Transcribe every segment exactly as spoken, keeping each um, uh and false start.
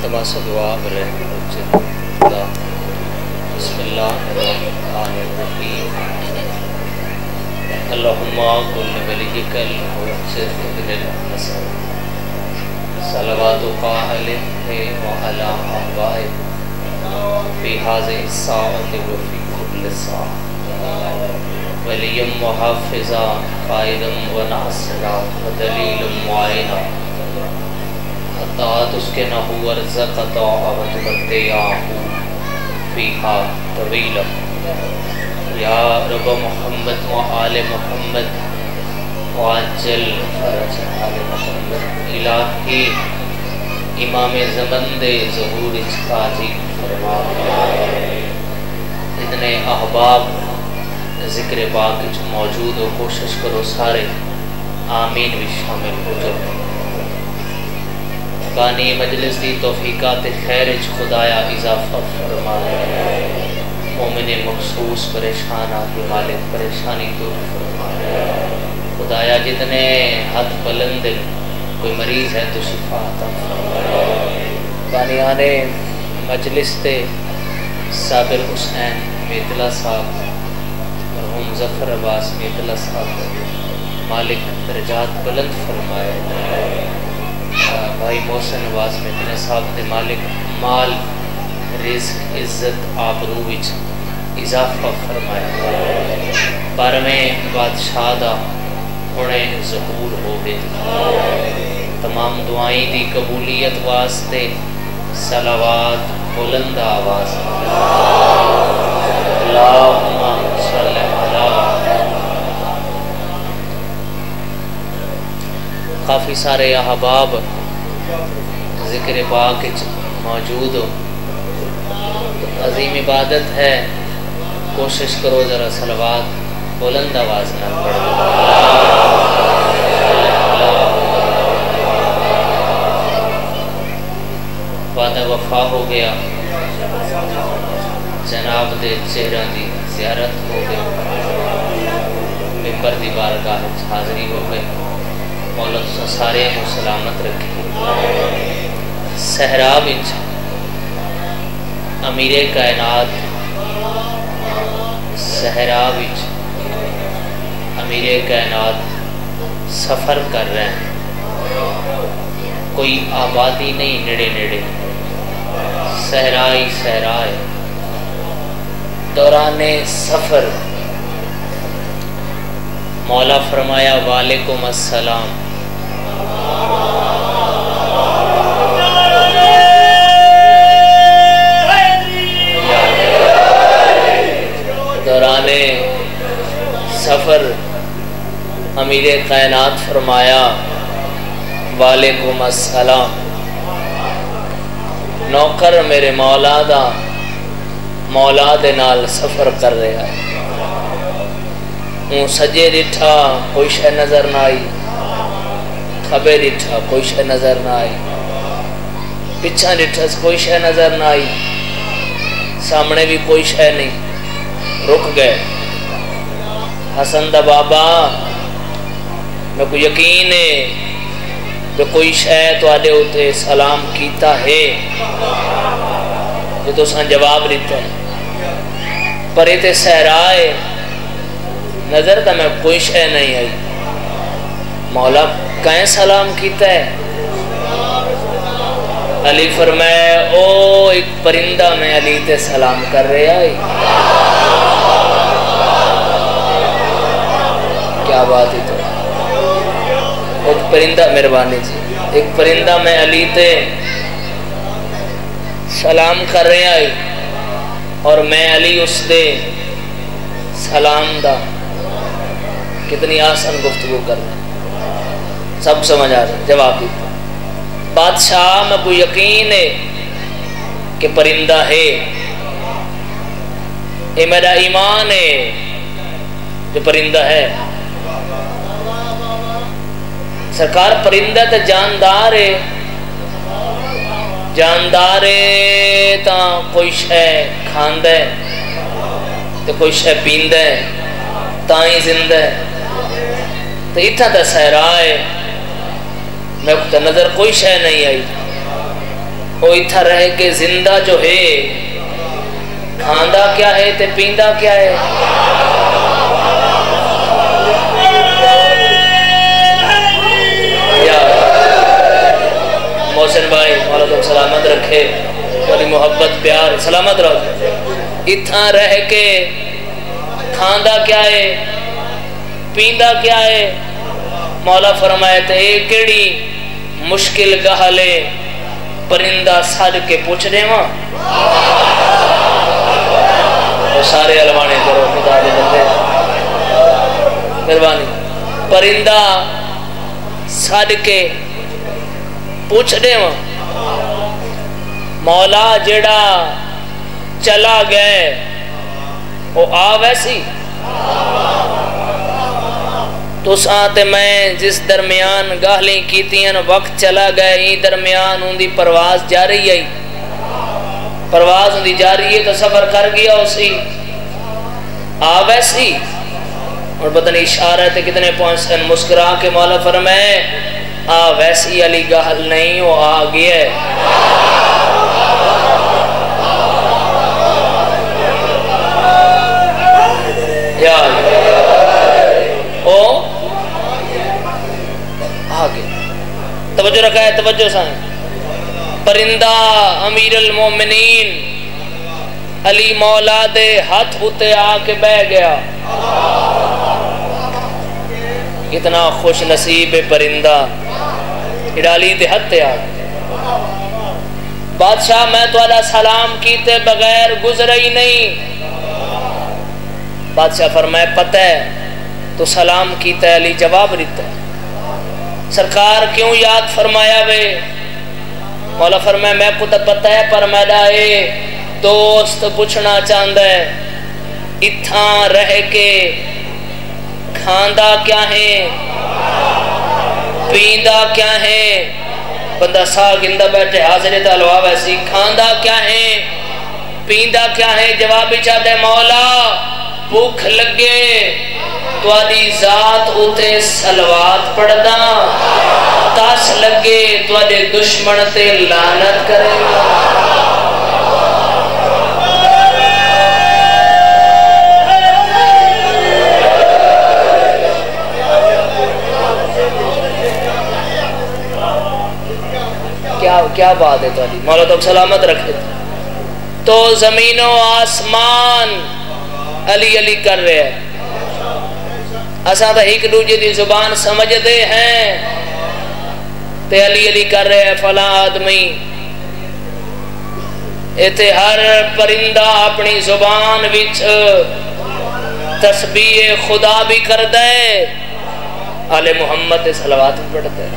تماسا دعا برے خدا بسم اللہ الرحمن الرحیم اللہم کل ولیک الموجد للنصر صلواتک علیہ وعلا آبائے فی هذه الساعة وفی کل ساعة ولیم وحافظا قائدا وناصرا ودلیلا معینا حتی تسکنہ ورزقتا وتمتعہ فیہا طویلا یا رب محمد و آل محمد وعجل فرج آل محمد الہی امام زمن دے ظہور اچھاجی فرما اتنے احباب ذکر پاک موجود ہو کوشش کرو سارے آمین بھی شامل ہو جاؤ بانی مجلس دی توفیقات خیر خدایا اضافہ فرما مومن مخصوص پریشانہ کی مالک پریشانی دور فرما خدایا جتنے ہاتھ بلند کوئی مریض ہے تو شفا عطا فرما بانی آنے مجلس تے صابر حسین میتلا صاحب مرحوم ظفر عباس میتلا صاحب مالک درجات بلند فرمائے بھائی محسن عباس میتلا صاحب دے مالک مال رزق عزت آبرو وچ اضافہ فرمائے بارہویں بادشاہ دا ہونے ظہور ہو گئے تمام دعائیں دی قبولیت واسطے صلوات بلند آواز اللہم صلی اللہ کافی سارے احباب ذکر پاک موجود ہو عظیم عبادت ہے کوشش کرو ذرا صلوات بلند آواز نہ پڑھو وعدہ وفا ہو گیا جناب دے چہرہ دی زیارت ہو گئی ممبر دی بارگاہ حاضری ہو گئی مولا سارے کو سلامت رکھے صحرا وچ امیر کائنات صحرا وچ امیر کائنات سفر کر رہے ہیں کوئی آبادی نہیں نڑے نڑے صحرا ہی صحرا ہے دوران سفر مولا فرمایا وعلیکم السلام دوران سفر امیر کائنات فرمایا وعلیکم السلام نوکر میرے مولا دا مولا دے نال سفر کر رہا ہے ہوں سجے ڈٹھا کوئی شے نظر نہ آئی کھبے ڈٹھا کوئی شے نظر نہ آئی پچھا ڈٹھا کوئی شے نظر نہ آئی سامنے بھی کوئی شے نہیں رک گئے حسن دا بابا میں کو یقین ہے کہ کوئی شے تو آدھے ہوتے سلام کیتا ہے یہ تو سان جواب دیتا ہے پر یہ تے سہرائے نظر تا میں کوئی شے نہیں آئی مولا کہیں سلام کیتا ہے علی فرمائے او ایک پرندہ میں علی تے سلام کر رہے آئی کیا بات ہے تو ایک پرندہ مہربانی جی ایک پرندہ میں علی تے سلام کر رہے آئی اور میں علی اس دے سلام دا کتنی آسان گفتگو کر رہے سب سمجھ آ رہے جواب دیتا بادشاہ میں کوئی یقین ہے کہ پرندہ ہے یہ میرا ایمان ہے جو پرندہ ہے سرکار پرندہ تا جاندار ہے جاندار ہے تا کوئی شے کھاندہ ہے تو کوئی شے پیندہ ہے تائیں زندہ ہے تو اتنا تا سہرا ہے میں کو نظر کوئی شے نہیں آئی وہ اتھا رہ کے زندہ جو ہے کھاندہ کیا ہے تے پیندہ کیا ہے؟ یا محسن بھائی مولا تو سلامت رکھے، والی محبت پیار سلامت رکھے، اتھا رہ کے کھاندہ کیا ہے پیندہ کیا ہے؟ مولا فرمائے تے ایک کیڑی مشکل گہلے پرندہ ساڑھ کے پوچھ دے ماں وہ سارے علمانے کرو خدا دے بندے مہربانی پرندہ ساڑھ کے پوچھ دے ماں مولا جڑا چلا گئے وہ آ ویسی تو ساتھ میں جس درمیان گاہلیں کیتیاں وقت چلا گئے ہی درمیان ان دی پرواز جا رہی ہے پرواز ان دی جا رہی ہے تو سفر کر گیا اسی آ ویسی اور پتہ نہیں اشارہ تھے کتنے پوائنٹس مسکرا کے مولا فرمائے آ ویسی علی گاہل نہیں وہ آ گیا ہے یا او آگے توجہ رکھا ہے توجہ سائیں پرندہ امیر المومنین علی مولا دے ہاتھ ہوتے آکے بہ گیا کتنا خوش نصیب پرندہ اڈالی دے ہاتھ آگے بادشاہ میں تو اللہ سلام کیتے بغیر گزر ہی نہیں بادشاہ فرمائے پتہ ہے تو سلام کیتا ہے علی جواب دیتا ہے سرکار کیوں یاد فرمایا وے مولا فرمائے میں کو تو پتہ ہے پر میڈا اے دوست پوچھنا چاہتا ہے اتھاں رہ کے کھاندہ کیا ہے پیندہ کیا ہے بندہ سا گندہ بیٹھے حاضر تعلوہ ویسی کھاندہ کیا ہے پیندہ کیا ہے جوابی چاہتے مولا بھوک لگے تو آدھی ذات ہوتے سلوات پڑھنا تاس لگے تو آدھے دشمن تے لعنت کرے کیا کیا بات ہے تو آدھی مولا تو سلامت رکھے تو زمین و آسمان علی علی کر رہے ہیں اساں تا ایک دوجے دی زبان سمجھتے ہیں تے علی علی کر رہے ہیں فلاں آدمی ایتے ہر پرندہ اپنی زبان وچ تسبیح خدا بھی کر دے آل محمد صلوات پڑھ دے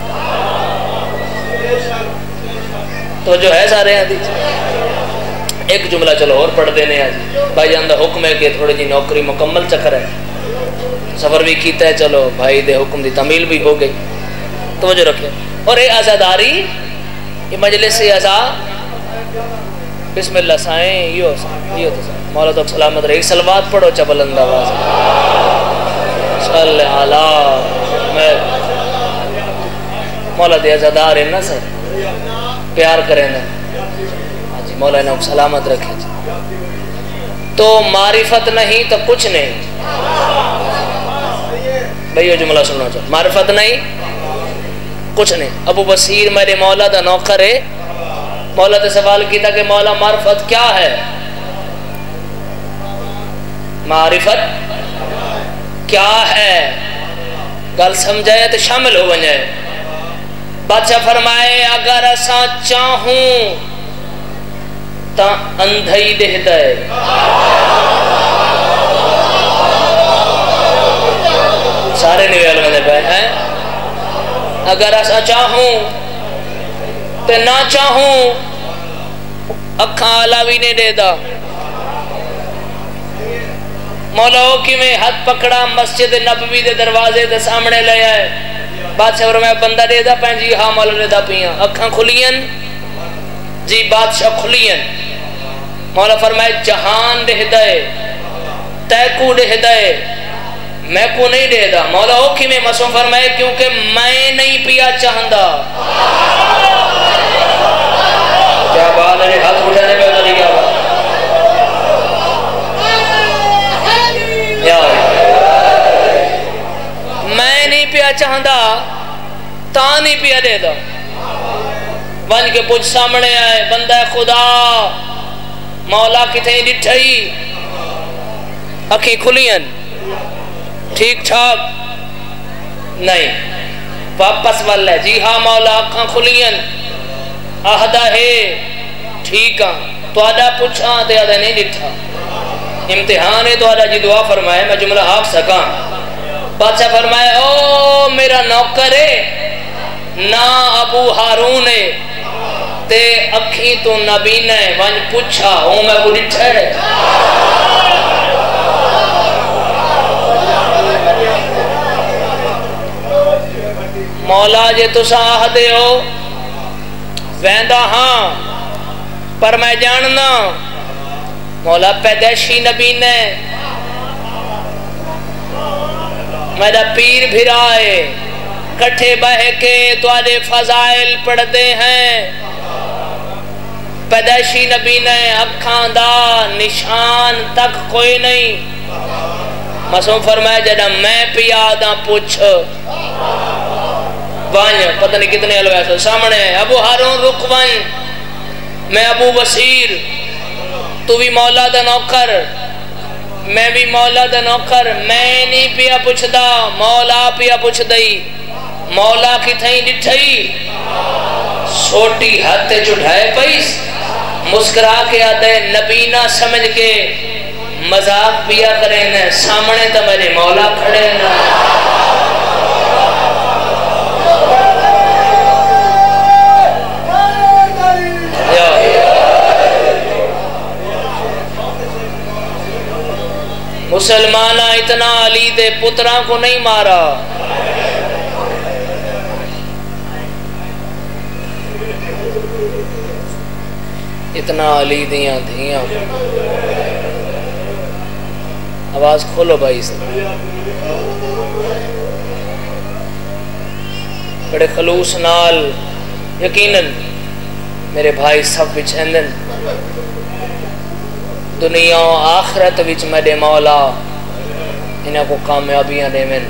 تو جو ہے سارے ہیں دیکھ ایک جملہ چلو اور پڑھ دینے آج بھائی جان دا حکم ہے کہ تھوڑی جی نوکری مکمل چکر ہے سفر بھی کیتا ہے چلو بھائی دے حکم دی تعمیل بھی ہو گئی توجہ رکھے اور اے آزاداری یہ مجلس آزاد بسم اللہ سائیں یہ ہو تو سائیں مولا تو سلامت رہے ایک سلوات پڑھو چا بلند آواز صلی اللہ میں مولا دے آزادار ہے نا سر پیار کریں نا مولا نے سلامت رکھے تو معرفت نہیں تو کچھ نہیں بھئیو جملہ سننا چاہتا معرفت نہیں کچھ نہیں ابو بصیر میرے مولا دا نوکر ہے مولا تے سوال کیتا کہ مولا معرفت کیا ہے معرفت کیا ہے گل سمجھائے تو شامل ہو بنجائے بادشاہ فرمائے اگر ایسا چاہوں تا اندھائی دہتا ہے سارے نویل میں دے پہ ہیں اگر ایسا چاہوں تو نہ چاہوں اکھاں علاوی نے دے دا مولا ہو کی میں ہاتھ پکڑا مسجد نبوی دے دروازے دے سامنے لے آئے بادشاہ فرمایا بندہ دے دا پہن جی ہاں مولا دے دا پیاں اکھاں کھلین جی بادشاہ کھلین مولا فرمائے جہان دے دے تیکو دے دے میں کو نہیں دے دا مولا ہو کی میں مسوں فرمائے کیونکہ میں نہیں پیا چاہندہ نہیں پیا دے دا ون کے پوچھ سامنے آئے بندہ خدا مولا کتنے ڈٹھائی اکھی کھلین ٹھیک ٹھاک نہیں واپس والے جی ہاں مولا اکھاں کھلین آہدہ ہے ٹھیک ہاں تو آدھا پوچھا تے آدھا نہیں ڈٹھا امتحان ہے تو آدھا جی دعا فرمائے میں جملہ آپ سکاں بادشاہ فرمائے او میرا نوکر ہے نا ابو ہارون ہے تے اکھی تو نبین ہے وانج پوچھا او میں کو ڈٹھا ہے مولا جے تو ساہ دے ہو ویندہ ہاں پر میں جاننا مولا پیدائشی نبی نے میرا پیر بھرائے کٹھے بہے کے تو آدھے فضائل پڑھتے ہیں پیدائشی نبی نے اکھان دا نشان تک کوئی نہیں مسلم فرمائے جڑا میں پیادہ پوچھ وائن پتہ نہیں کتنے علوہ سامنے ابو ہارون رک وائن میں ابو بصیر تو بھی مولا دا نوکر میں بھی مولا دا نوکر میں نہیں پیا پوچھ دا مولا پیا پوچھ دئی مولا کی تھیں ڈٹھائی سوٹی ہاتھ چڑھائے پیس مسکرا کے آدھے نبینا سمجھ کے مذاق پیا کریں سامنے تا میرے مولا کھڑے نا مسلمانہ اتنا علی دے پتران کو نہیں مارا اتنا علی دیاں دیاں آواز کھولو بھائی سے بڑے خلوص نال یقیناً میرے بھائی سب بچھندن دنیا و آخرت وچ میرے مولا انہاں کو کامیابیاں دے من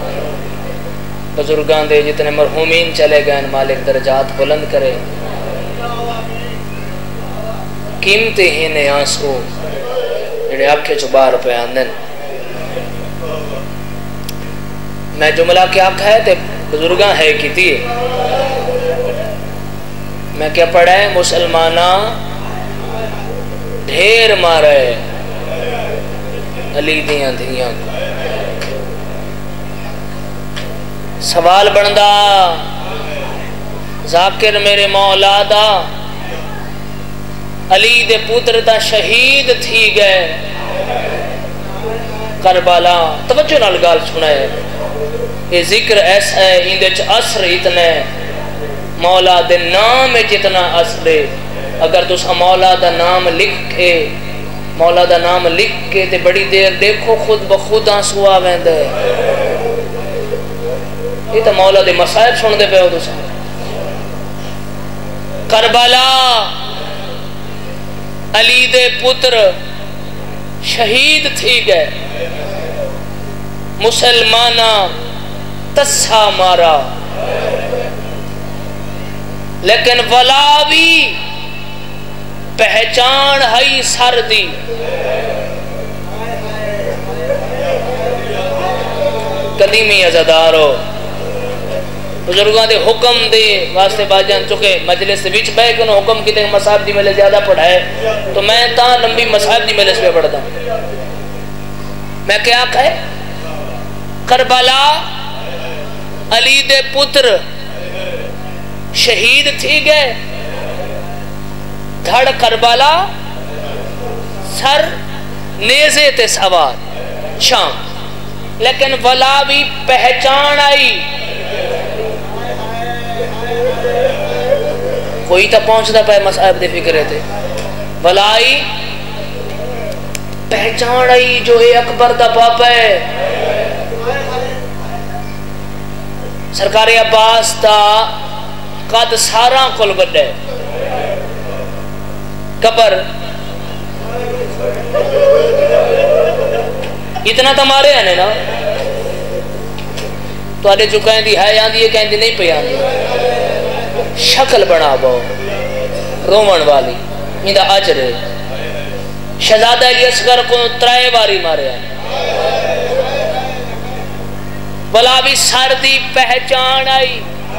بزرگان دے جتنے مرحومین چلے گئے مالک درجات بلند کرے قیمتی ہی نے آنسو جڑے آنکھیں چبار پہ آندن میں جملہ کیا کہے تے بزرگاں ہے کی تھی میں کیا پڑھے مسلمانہ ڈھیر مارے علی دیاں دیاں سوال بندہ ذاکر میرے مولا دا علی دے پوتر دا شہید تھی گئے کربلا توجہ نال گال سنائے یہ ذکر ایسا ہے اندھے اثر اتنے مولا دے نام جتنا اثر ہے اگر تسا مولا دا نام لکھ کے مولا دا نام لکھ کے تے بڑی دیر دیکھو خود بخود آنسو آویں دے یہ تا مولا دے مسائب سن دے پہ ہو تسا کربلا علی دے پتر شہید تھی گئے مسلمانہ تسا مارا لیکن ولا بھی پہچان ہائی سر دی قدیمی عزادارو بزرگاں دے حکم دے واسطے باجان چکے مجلس سے بیچ بے کنو حکم کی تے مصاحب دی ملے زیادہ پڑھائے تو میں تا لمبی مصاحب دی ملے سے پڑھتا میں کیا کہے کربلا علی دے پتر شہید تھی گئے دھڑ کربلا سر نیزے تے سوار شام لیکن ولا بھی پہچان آئی کوئی تا پہنچتا پہ مصاحب دے فکرے تھے ولائی پہچان آئی جو ہے اکبر دا پاپا ہے سرکار عباس تا قد سارا کل بڑے قبر اتنا تمہارے ہیں نا تو آدھے جو کہیں دی ہے آندھی ہے کہیں دی نہیں پہ آندھی شکل بنا بو رومن والی میندہ عجر ہے شہزادہ علی اصغر کو ترائے باری مارے ہیں بلا بھی سردی پہچان آئی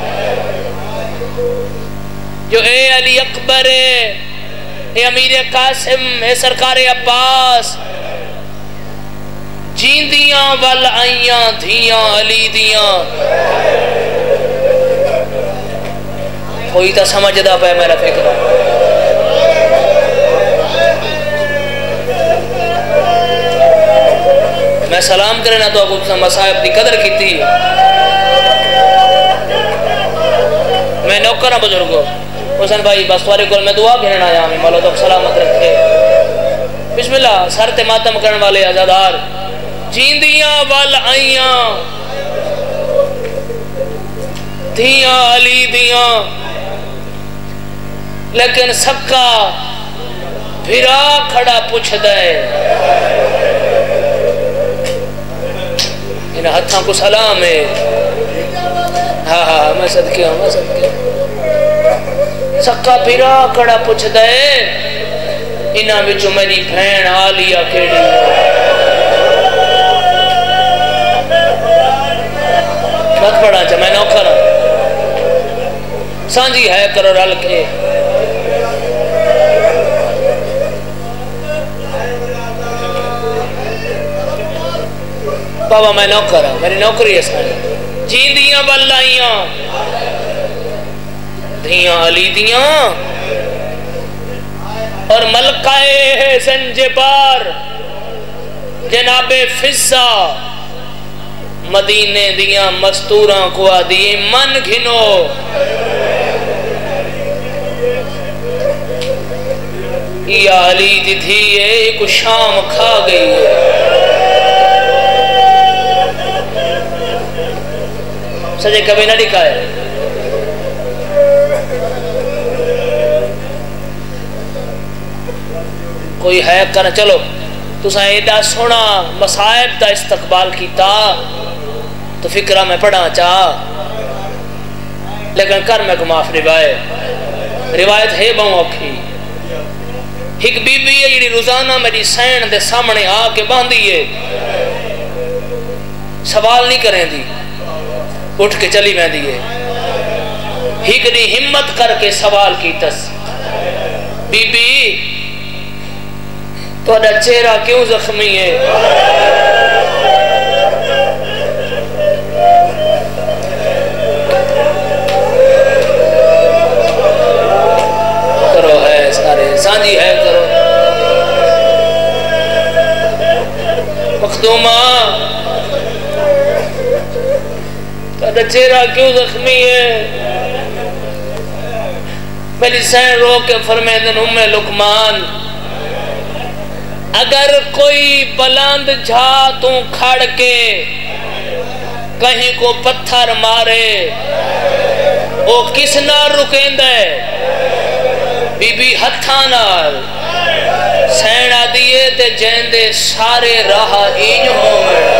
جو اے علی اکبر ہے اے امیر قاسم اے سرکار عباس جیندیاں وال آئیاں دھیاں علی دیاں کوئی تا سمجھدا پہ میرا فکر میں سلام کرنا تو ابو مصائب دی قدر کی تھی میں نوکرہ بزرگو حسن بھائی بس توارے گل میں دعا گھرنا آیا ہمیں مولا تو سلامت رکھے بسم اللہ سرت ماتم کرن والے عزادار جیندیاں وال آئیاں دھیاں علی دیاں لیکن سکا بھرا کھڑا پوچھ دے انہا ہتھاں کو سلام ہے ہاں ہاں میں صدقے ہوں میں صدقے ہوں سکا بھرا کھڑا پوچھ دے انہا بچو میری بھین آلیا کیڑی مت پڑھا چاہ میں نوکر سانجی ہے کرو رل کے بابا میں نوکر ہوں میری نوکری ہے سانی جیندیاں بلائیاں دھیاں علی دیاں اور ملکہ زنجبار جناب فضہ مدینے دیاں مستوراں کو آدھی من گھنو یا علی دی تھی ایک شام کھا گئی ہے سجے کبھی نہ لکھا ہے کوئی ہے کرنا چلو تو سائیں ایڈا سونا مصائب دا استقبال کیتا تو فکرہ میں پڑھا چاہ لیکن کر میں کو معاف روائے روایت ہے بہوں اکھی ایک بی بی ہے جڑی روزانہ میری سین دے سامنے آ کے باندھی ہے سوال نہیں کریں دی اٹھ کے چلی میں دیئے ایک نے ہمت کر کے سوال کی تس بی بی تو اڈا چہرہ کیوں زخمی ہے کرو ہے سارے سانجی ہے کرو مخدومہ تو چہرہ کیوں زخمی ہے میری سین رو کے فرمیدن ام لقمان اگر کوئی بلند جھا تو کھڑ کے کہیں کو پتھر مارے وہ کس نہ رکیں دے بی بی ہتھانال سینہ دیئے تے جیندے سارے راہ اینج ہوں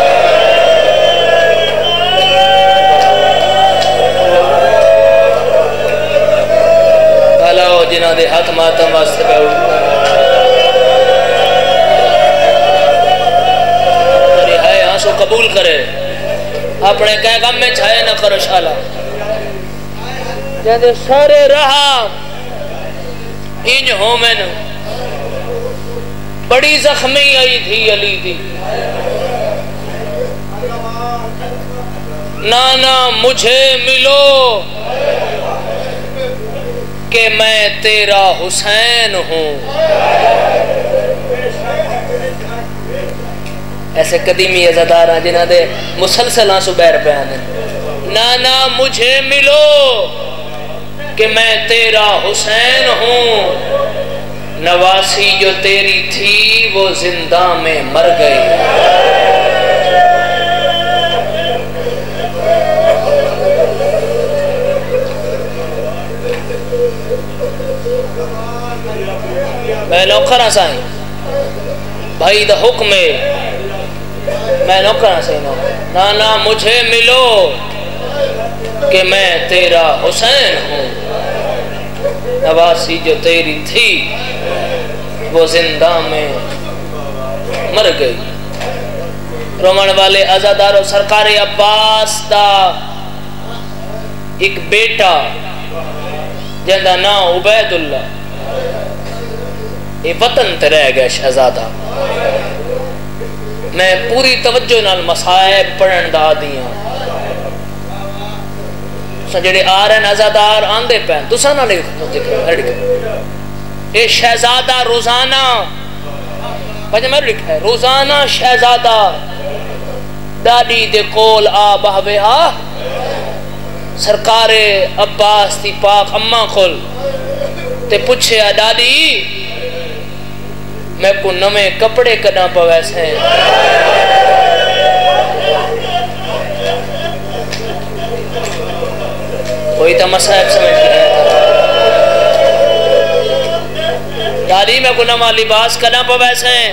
بھلاو جنہ دے ہاتھ ماتم واسطے پہ اٹھتا تری ہے آنسو قبول کرے اپنے کہیں غم میں چھائے نہ کرو شالا جیندے سارے راہ اینج ہوں میں نے بڑی زخمی آئی تھی علی دی نانا مجھے ملو کہ میں تیرا حسین ہوں ایسے قدیمی عزادار ہیں جنہاں دے مسلسل آنسو بیر بیان ہیں نانا مجھے ملو کہ میں تیرا حسین ہوں نواسی جو تیری تھی وہ زندہ میں مر گئی میں نوکرہ سائیں بھائی دا حکم ہے میں نوکرہ سائیں نانا مجھے ملو کہ میں تیرا حسین ہوں، نواسی جو تیری تھی وہ زندہ میں مر گئی۔ رومن والے عزادارو سرکار عباس دا ایک بیٹا جندہ نام عبید اللہ یہ وطن تے رہ گیا شہزادہ۔ میں پوری توجہ نال مصائب پڑھن دا دیاں جڑے آ رہے ہیں عزادار آندے پہن تسا نہ لکھ اے شہزادہ روزانہ پہنچے میں لکھا ہے روزانہ شہزادہ ڈاڈی دے کول آ بہوے آ سرکار عباس دی پاک اماں کھول تے پوچھے آ ڈاڈی میں کو نمے کپڑے کنا پویس ہیں۔ کوئی تا مسائب سمجھ گیا ڈاڈی میں کو نما لباس کنا پویس ہیں۔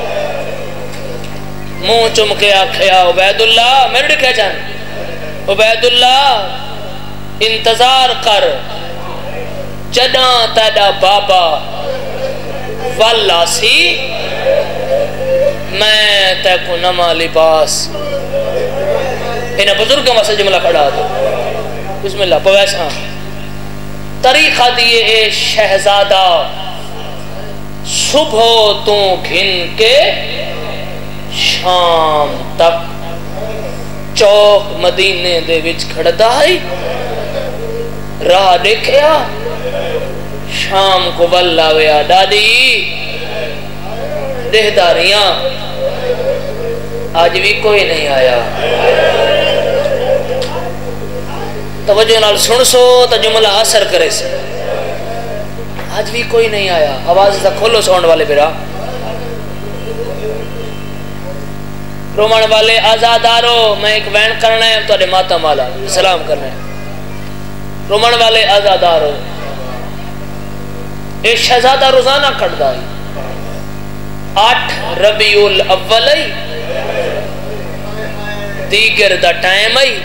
منہ چم کے آکھیا عبید اللہ میرے لکھے جان عبید اللہ انتظار کر جداں تیڑا بابا والاسی میں تے کو نما لباس انہیں بزرگوں واسے جملہ کھڑا دو بسم اللہ پویسا طریقہ دیئے اے شہزادہ صبح تو گھن کے شام تک چوک مدینے دے وچ کھڑدا ہے راہ دیکھیا شام کو واللہ ویا ڈاڈی دہداریاں آج بھی کوئی نہیں آیا۔ توجہ نال سن سو تا جملہ اثر کرے سے آج بھی کوئی نہیں آیا۔ آواز تا کھولو ساؤنڈ والے برا رومن والے آزادارو میں ایک وین کرنا ہے تو ماتا مالا سلام کرنا ہے۔ رومن والے آزادارو ایک شہزادہ روزانہ کھڑتا ہے آٹھ ربیع الاول دیگر دا ٹائم ہے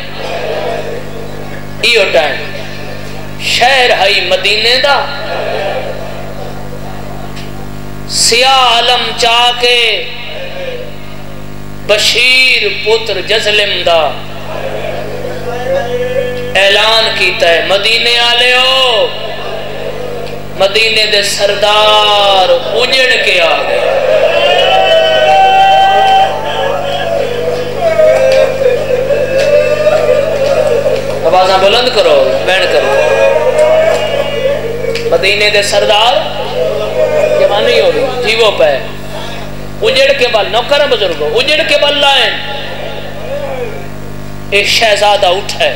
ایو ٹائم شہر ہے مدینے دا سیاہ علم چاہ کے بشیر پتر جزلم دا اعلان کیتا ہے مدینے آلے ہو مدینے دے سردار اجڑ کے آگئے۔ آوازاں بلند کرو بین کرو مدینے دے سردار جوانی ہوگی جیوو پہ اجڑ کے بل نوکر بزرگو اجڑ کے بل لائن ایک شہزادہ اٹھائے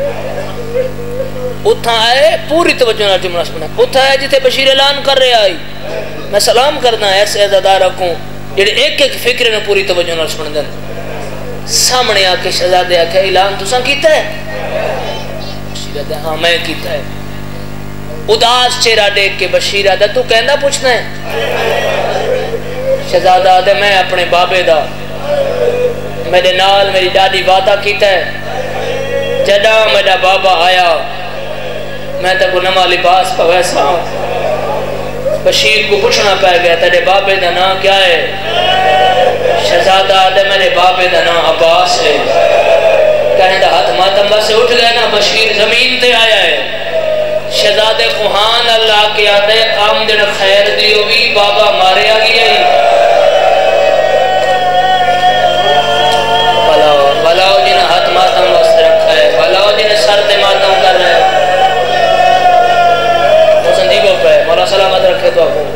اتھا آئے پوری توجہ نہ جملہ سنا اتھا آئے جتے بشیر اعلان کر رہے آئی میں سلام کرنا ہے ایسے عزادار رکھوں جڑے ایک ایک فکر نے پوری توجہ نہ سن دن سامنے آکے شہزادے آکے اعلان تو سن کیتا ہے بشیر آدھے ہاں میں کیتا ہے اداس چہرہ دیکھ کے بشیر آدھے تو کہندہ پوچھنا ہے شہزادہ آدھے میں اپنے بابے دا میرے نال میری ڈاڈی وعدہ کیتا ہے جدہ میرا بابا آیا میں تے کو نما لباس پہ ویسا ہوں بشیر کو پوچھنا پہ گیا تیرے بابے دا نام کیا ہے شہزادہ آدھے میرے بابے دا نام عباس ہے کہیں دا ہاتھ ماتمبہ سے اٹھ گئے نا بشیر زمین تے آیا ہے شہزادے خوہان اللہ کے آدھے آمدن خیر دیو بھی بابا مارے آگی ہے بلاؤ جنہ ہاتھ ماتم واسطے رکھا ہے بلاؤ جنہ سر دے ماتم کر رہے ہیں حسن دیگو پہ مولا سلامت رکھے تو آپ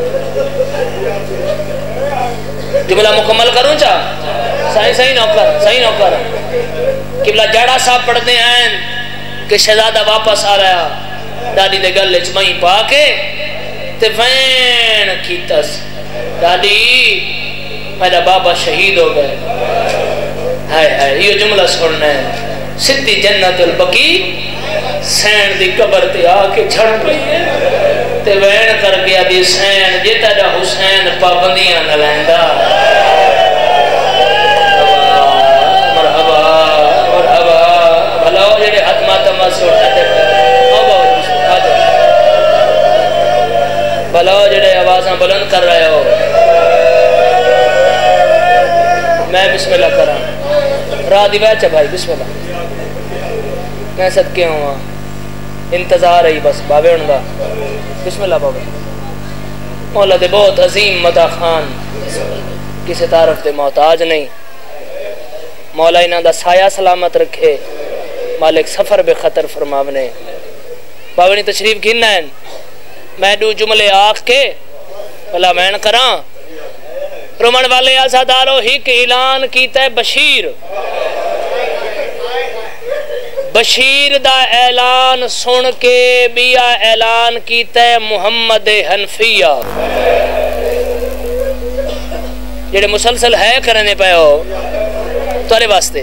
جملہ مکمل کروں چاہ صحیح صحیح نوکر صحیح نوکر قبلہ جڑا صاحب پڑھتے ہیں کہ شہزادہ واپس آ رہا ڈاڈی دے گلے چمائی پا کے تے وین کیتس ڈاڈی میرا بابا شہید ہو گئے ہائے ہائے یہ جملہ سننا ہے سدھی جنت البقی سین دی قبر تے آ کے جھڑ پئی ہے تے وین کر گیا دی سین جیتا دا حسین پابندیاں نہ لیندا مرحبا مرحبا بھلاؤ جڑے ہاتھ ماتم سے اٹھاتے پہ آؤ بابا جی آ جاؤ بلاؤ جڑے آوازاں بلند کر رہے ہو میں بسم اللہ کر رہا راہ دی بیچ ہے بھائی بسم اللہ میں صدقے ہوں انتظار ہے بس بابے انگا بسم اللہ بابا مولا دے بہت عظیم مدہ خان کسی تعرف دے محتاج نہیں مولا انہاں دا سایہ سلامت رکھے مالک سفر بے خطر فرماونے بابا نے تشریف گھننا ہے میں دو جملے آخ کے بلا میں کراں رومن والے آزادارو ہی کے اعلان کیتا ہے بشیر بشیر دا اعلان سن کے بیا اعلان کیتا ہے محمد حنفیہ جڑے مسلسل ہے کرنے پہ ہو تورے واسطے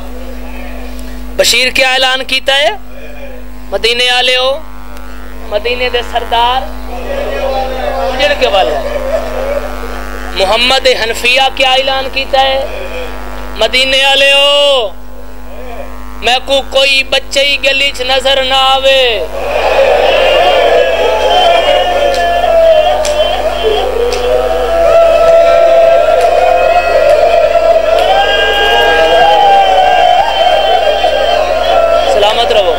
بشیر کیا اعلان کیتا ہے مدینے آلے ہو مدینے دے سردار جن کے والا محمد حنفیہ کیا اعلان کیتا ہے مدینے آلے ہو میں کو کوئی بچے ہی گلی چ نظر نہ آوے سلامت رہو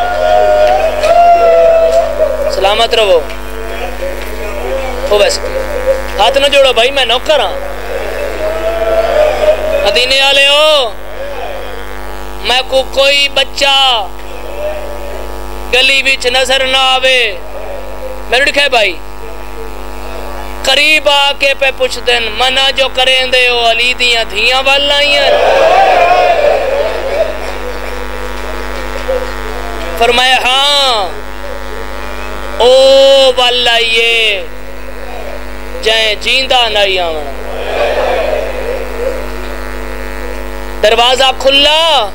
سلامت رہو ہو ویسے ہاتھ نہ جوڑو بھائی میں نوکر ہاں مدینے آلے ہو میں کو کوئی بچہ گلی وچ نظر نہ آوے میں نے لکھا ہے بھائی قریب آ کے پہ پوچھ دن منع جو کریں دے ہو علی دیاں دھیاں والائیاں فرمایا ہاں او والائیے جائیں جیندہ نہیں آمنا دروازہ کھلا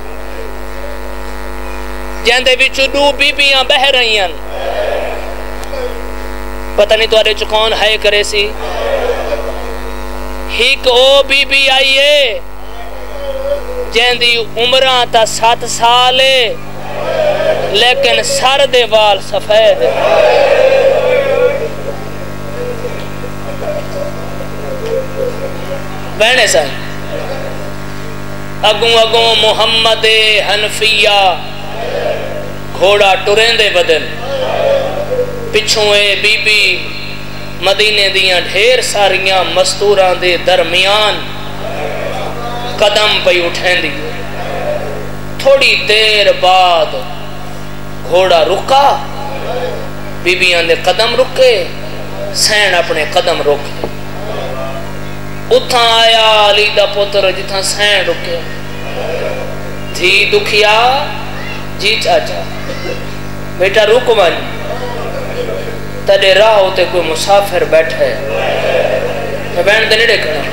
جہندے بھی چڈو بی بیاں بہ رہی ہیں پتہ نہیں توارے چکون ہے کرے سی ہیک او بی بی آئیے جہندی عمران تا سات سالے لیکن سر دے وال سفید بہنے سن اگوں اگوں محمد حنفیہ گھوڑا ٹرین دے بدن پچھوں اے بی بی مدینے دیاں ڈھیر ساریاں مستوراں دے درمیان قدم پہ اٹھیں دی تھوڑی دیر بعد گھوڑا رکا بی بیاں دے قدم رکے سین اپنے قدم رکے اتھاں آیا علی دا پتر جتھاں سین رکے تھی دکھیا جی چاچا بیٹا رک من تڑے راہ ہوتے کوئی مسافر بیٹھے میں بہن دے نیڑے کھڑا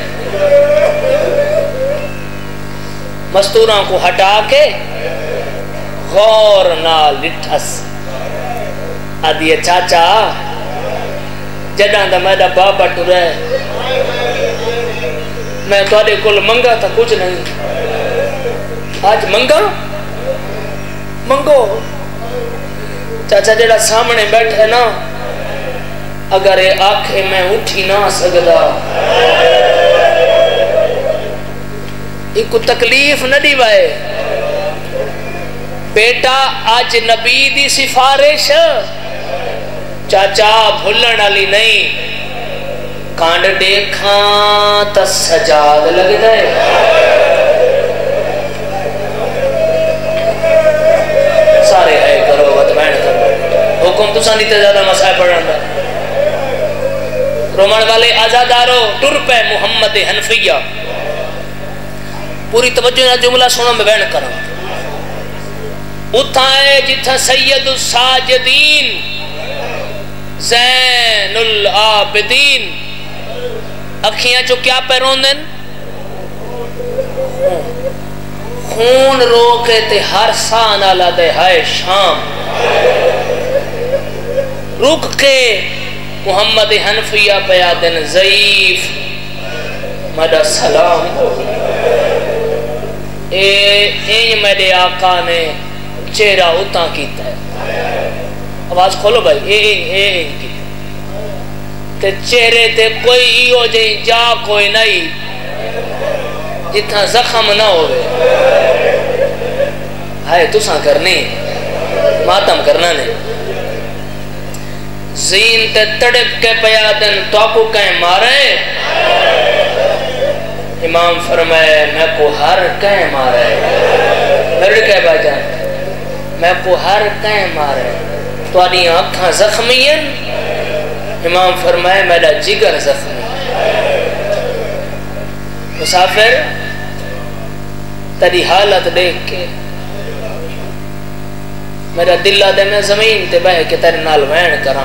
مستوراں کو ہٹا کے غور نال لٹھس آدھیے چاچا جڑاں دا میرا بابا ٹرے میں توڑے کل منگا تھا کچھ نہیں آج منگا منگو چاچا جڑا سامنے بیٹھے نا اگر آنکھیں میں اٹھی نہ سکدا ایک تکلیف نہ دیوائے بیٹا آج نبی دی سفارش چاچا بھولن علی نہیں کانڈ دیکھاں تا سجاد لگ دائے سارے ہے کرو وقت بین کرو حکم تو سانی تے زیادہ مسائل پڑھن دا رومن والے آزادارو ٹر پہ محمد حنفیہ پوری توجہ نہ جملہ سنو میں بین کروں اتھائے جتھا سید الساجدین زین العابدین اکھیاں چو کیا پیرون دن خون روکے تے ہر سان آلہ دے ہائے شام رک کے محمد حنفیہ پیادن ضعیف مدہ سلام اے این میرے آقا نے چہرہ اتاں کیتا ہے. آواز کھولو بھائی. اے اے اے اے کیتا تے چہرے تے کوئی ایو جائیں جا کوئی نہیں جتنا زخم نہ ہوئے. ہائے تساں کرنی ماتم کرنا نے. زین تے تڑپ کے پیادن تو کو کہیں مارے. امام فرمائے میں کو ہر کہیں مارے. میرے کہے بھائی جان میں کو ہر کہیں مارے تو آنی آنکھاں زخمی ہیں. امام فرمائے میرا جگر زخمی. مسافر تیری حالت دیکھ کے میرا دل آدھے میں زمین تے بہ کے تیرے نال وین کراں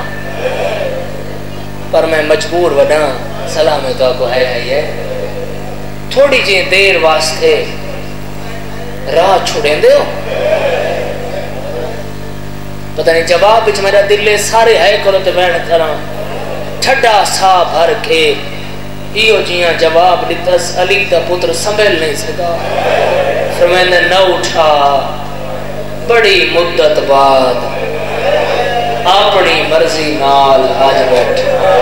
پر میں مجبور وڈاں. سلام ہے تو کو ہے ہے تھوڑی جی دیر واسطے راہ چھوڑیں دے ہو. پتہ نہیں جواب بچ میرا دل سارے ہے کرو تے وین کراں. ٹھڈا سا بھر کے ایو جیاں جواب دیتس. علی دا پتر سنبھل نہیں سکا. فرمائے نہ اٹھا بڑی مدت بعد اپنی مرضی نال آج بیٹھ.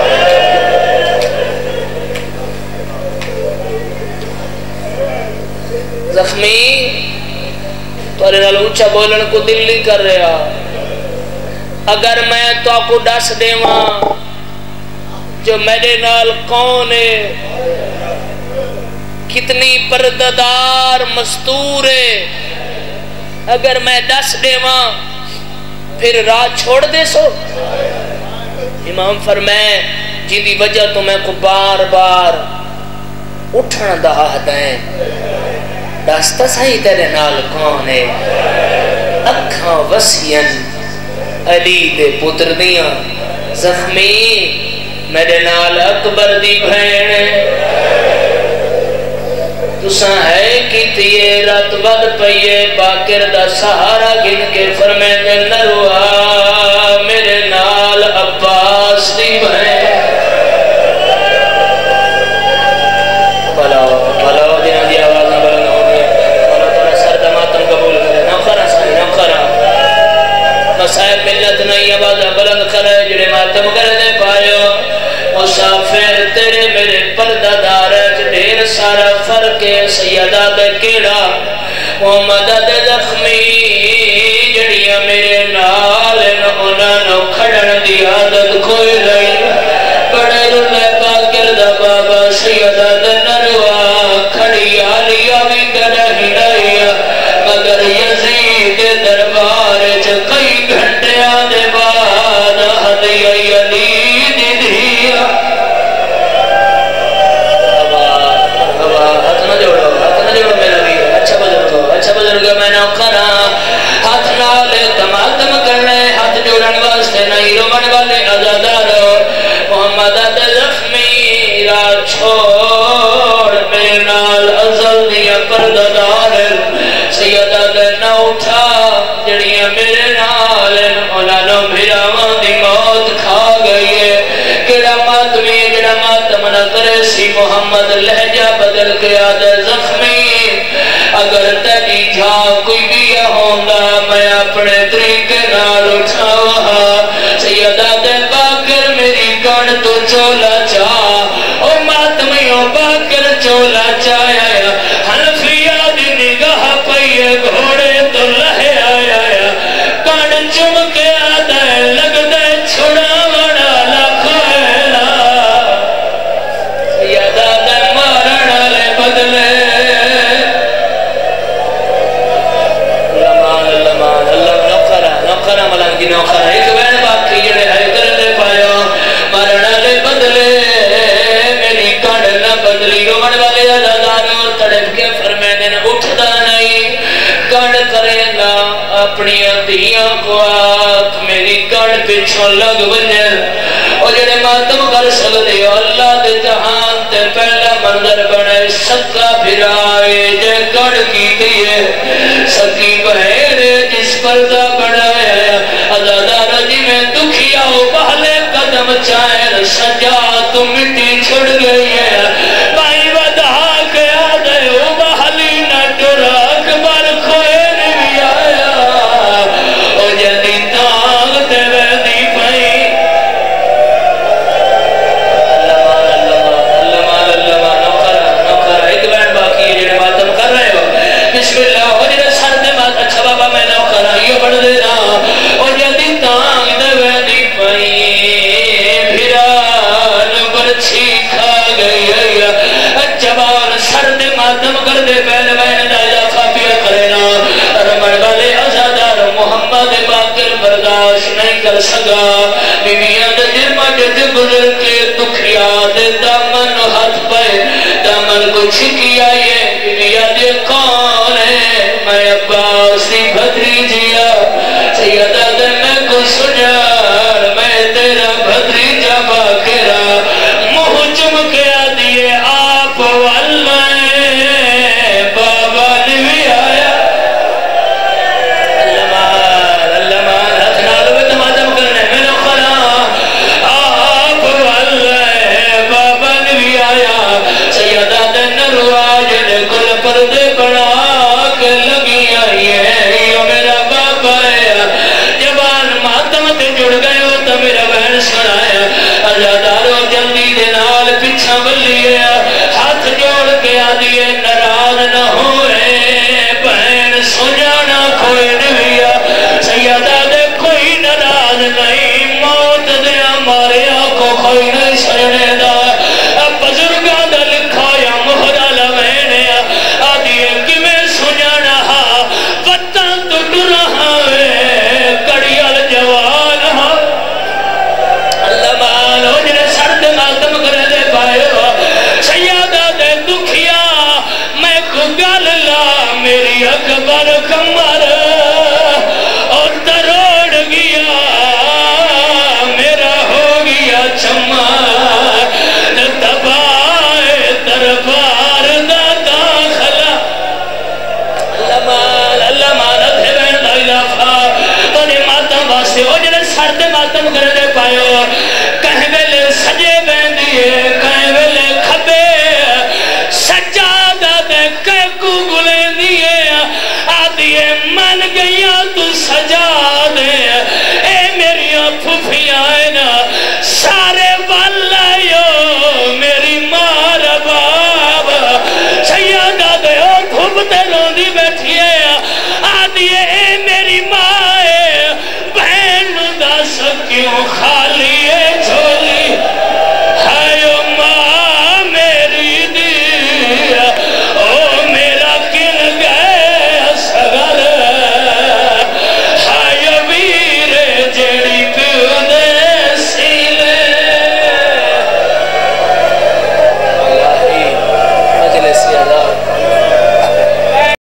زخمی تورے نال اونچا بولن کو دل نہیں کر رہا. اگر میں تو کو ڈس دیواں جو میرے نال کون ہے کتنی پرددار مستور ہے اگر میں دس دیواں پھر راہ چھوڑ دے سو. امام فرمائے جن دی وجہ تو میں کو بار بار اٹھن دا دیں دستا سائی تیرے نال کون ہے. اکھاں وسیعن علی دے پتر دیاں. زخمی میرے نال اکبر دی بھین تساں ہے کیتیے رات بد پئیے باکر دا سہارا گن کے فرمائے نروا میرے نال عباس دی بھین. بلاؤ بلاؤ جنہاں دی آواز نہ بلند ہو گئی. اللہ تعالیٰ سردہ ماتم قبول کرے. نوکرہ سائی نوکرہ مسائب ملت نہیں آواز بلند کرے جڑے ماتم کرے دے پائیو. مسافر تیرے میرے پردہ دارت دیر سارا فرق سیدہ دے کیڑا محمد دے زخمی جڑیاں میرے نال انہاں نو کھڑن دی عادت کوئی نہیں. بڑے رلے باکر دا بابا سیدہ دے نروا کھڑی آلیا بھی کرہی نہیں مگر یزید دربار چ کئی گھنٹیاں دے بعد ہدیہ علی دی دیا. اچھا بزرگ میں نہ کرا ہاتھ نالے تماتم کرنے ہاتھ جوڑن واسطے نہیں رومن والے عزادارو. محمد دے زخمی را چھوڑ میرے نال ازل دیا پرددار سیدہ دے نہ اٹھا جڑیاں میرے نال انہوں بھیراوان دی موت کھا گئی ہے. کیڑا ماتمی جڑا ماتم نہ کرے سی محمد لہجہ بدل کے آدھے زخمی اگر تیری جہاں کوئی بھی ہوندا میں اپنے طریقے نال اٹھاوا. سیدہ دے باکر میری گن تو چولا چاہ او ماتمیوں باکر چولا چاہیا حنفیہ دی نگاہ پئیے گھوڑے تو لہے آیا کان چم کے آدھے لگ دے چھڑا وڑا لکھویلا. سیدہ دے مارن لے بدلے ملنگ جی نوخر ایک بین باقی جڑے ہے کرنے پایا مرنا لے بدلے میری کڑ نہ بدلی رومن والے عزادار اور تڑپ کے فرمینے نہ اٹھتا نہیں. کڑ کرے گا اپنی دیاں کو آکھ میری کڑ پچھوں لگ بنر اور جڑے ماتم کر سکتے اللہ دے جہان تے پہلا منظر بنے سکا پھرائے جے کڑ کی دیئے سکی بہیرے جس پردہ بڑھائے عزادار جی میں دکھیا ہو پہلے قدم چاہے سجا تو مٹی چھڑ گئی ہے بھائی ودا کے آدھے ہو بحلی نہ ٹرا اکبر خوئے نہیں آیا ماتم کر دے بین بین دائدہ خافیہ کرینا رمن والے ازادار محمد باقر برداشت نہیں کر سکا بیویاں دے جرمہ جتے گزر کے دکھیا دے دامن ہاتھ پہ دامن کو چھکیا یہ بیویاں دے کون ہے میں عباس دی بھدری جیا سیدہ دے میں کو سجار میں تیرا بھدری جا باقرہ مہ چمکیا دیئے آپ واللہ بابا نے بھی آیا اللہ مار اللہ مار ہاتھ نالو میں تماتم کرنے میں نخلا آپ واللہ بابا نے بھی آیا سیدہ دے نرواج نے کل پردے بڑا کے لگی آئی ہے یہ میرا بابا ہے جبان ماتم تے جڑ گئے ہو تو میرا بہن سنایا ازادارو جلدی دے نال پچھا بلیے ہاتھ جوڑ کے آدھیے نراض نہ ہوئے بہن سجانا کوئی نویا سیدہ دے کوئی نراض نہیں موت دے ہمارے آنکھوں کوئی نہیں سجنے دا بزرگاں دا لکھا یا مہرہ لوینے آدھیے کہ میں سجانا ہاں وطن تو ڈرہا ہے کڑیال جوان ہاں اللہ مال ہو جنہیں سرد ماتم کرے دے پائے ہو سیادہ دے دکھیا میں کو گل لا میری اکبر کمر اور تروڑ گیا میرا ہو گیا چمار دبائے دربار دا داخلہ اللہ مال اللہ مالت ہے بین دا علاقہ تو نے ماتم واسے ہو جنہیں سرد ماتم کرے دے پائے ہو کہیں ویلے سجے بین دیئے کہیں ویلے کھبے سجادہ دے کہیں کو گلے دیئے آدھیے من گیا تو سجا دے اے میری پھوپھیاں آئے نا سارے واللہیو میری مار بابا سیادہ دے او دھوبتے روندی بیٹھیے آدھیے اے میری ماں بہن دا سکیوں خالی ہے